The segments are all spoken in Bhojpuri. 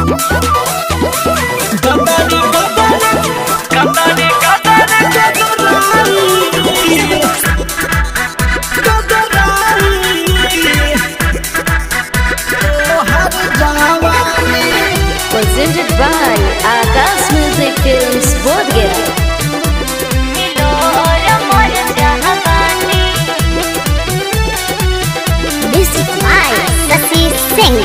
Presented by Akash Music Films, Bodhgaya. Music by Sasi Singh.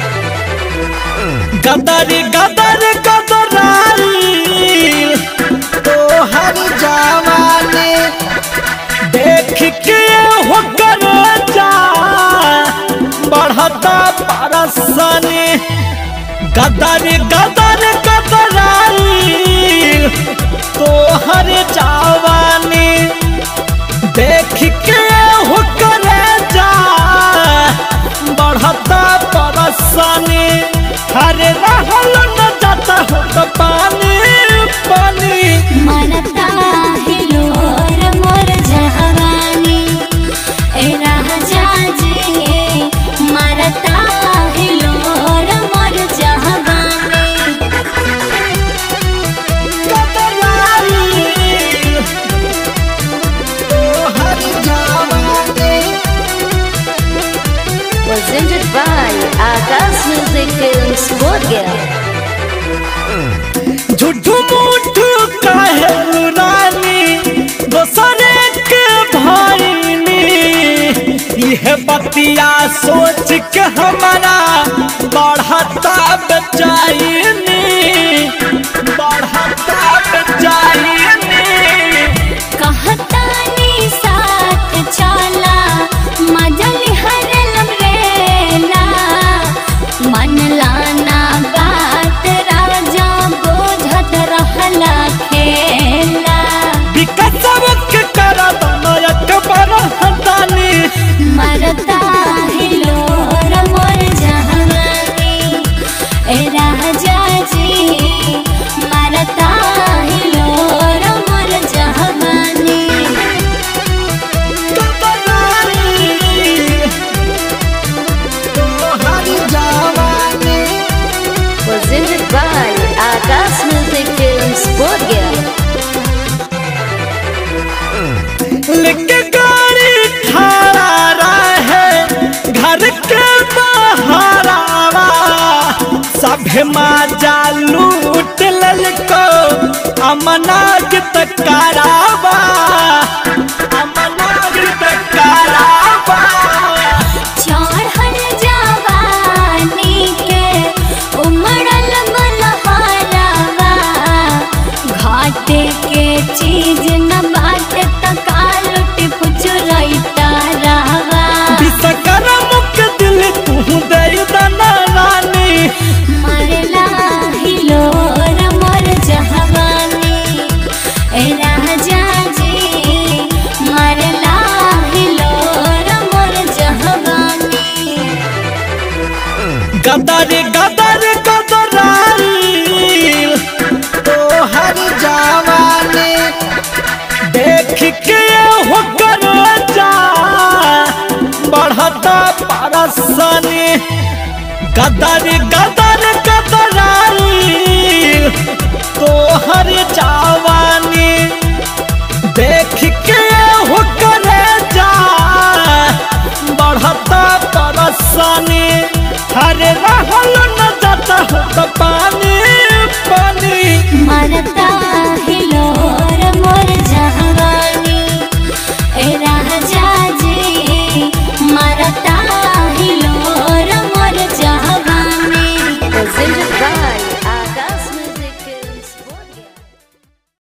गदर गदर गदराई तो हर जवानी देख के हो कर जा बढ़ता परसनी। गदर गदर गदराई तो हर जवानी देख के हो कर जा बढ़ता परसनी। हरे रहल न जाता हो तो पानी पानी मनता हिलोर मोर जवानी ए राजा जी मरता हिलोर मोर जवानी। गदराई तो हर जवानी। Presented by Akash Music Films, Bodhgaya. झूठू मूठू काहे रानी दोसरे के भाईनी। यह बतिया सोच के हमारा बढ़ता बेचैनी बढ़ता बेचैनी। कहतानी साथ चला मजल हरलम रेला मन लाना बात राजा बोझत रहला खेला। विकसव के करा नायक बरहतानी मरता हिलोर मोर जवानी ए राजा जी मरता हिलोर मोर जवानी। गदराई तो हर जवानी। Presented by Akash Music Films, Bodhgaya. लेके गाड़ी खड़ा रहे घर के बहारावा सभे माजा लूट ललको अमनागत करावा अमनागत करावा। चढ़ल जवानी के उमड़ल मनहरावा घाटे के चीज न बाटे तका लुट फुचुरैता रावा। विश्वकर्म के दिल तू दे दना रानी मरला हिलोर मोर जवानी ए राजा जी मरला हिलोर मोर जवानी। गदर गदर गदराई तो हर जवानी देख के हो कर जा बढ़ता परसनी। गदर गदर